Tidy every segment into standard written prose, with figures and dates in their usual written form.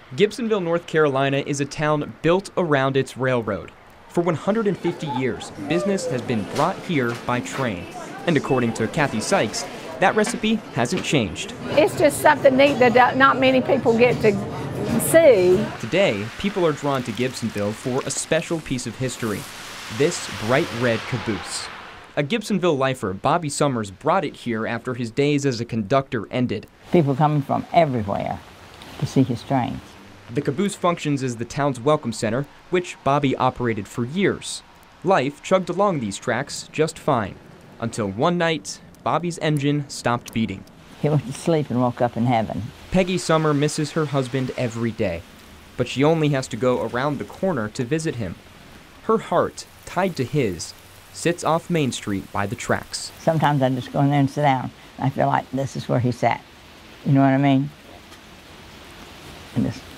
Gibsonville, North Carolina is a town built around its railroad. For 150 years, business has been brought here by train. And according to Kathy Sykes, that recipe hasn't changed. It's just something neat that not many people get to see. Today, people are drawn to Gibsonville for a special piece of history, this bright red caboose. A Gibsonville lifer, Bobby Summers, brought it here after his days as a conductor ended. People coming from everywhere to see his trains. The caboose functions as the town's welcome center, which Bobby operated for years. Life chugged along these tracks just fine, until one night, Bobby's engine stopped beating. He went to sleep and woke up in heaven. Peggy Summer misses her husband every day, but she only has to go around the corner to visit him. Her heart, tied to his, sits off Main Street by the tracks. Sometimes I just go in there and sit down. I feel like this is where he sat. You know what I mean? And just,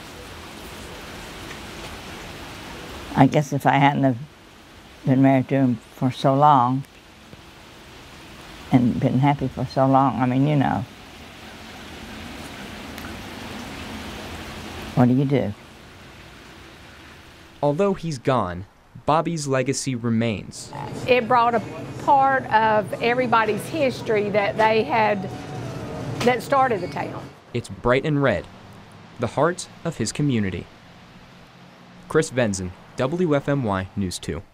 I guess if I hadn't have been married to him for so long and been happy for so long, I mean, you know, what do you do? Although he's gone, Bobby's legacy remains. It brought a part of everybody's history that they had that started the town. It's bright and red, the heart of his community. Chris Venzen, WFMY News 2.